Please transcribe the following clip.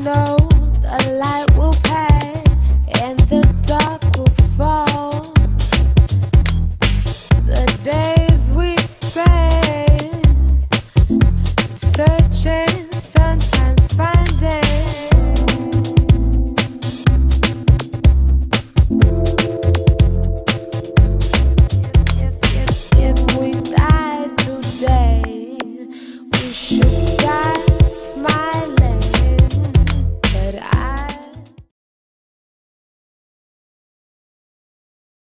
know the light will pass and the dark will fall. The days we spend searching, sometimes finding. If we died today, we should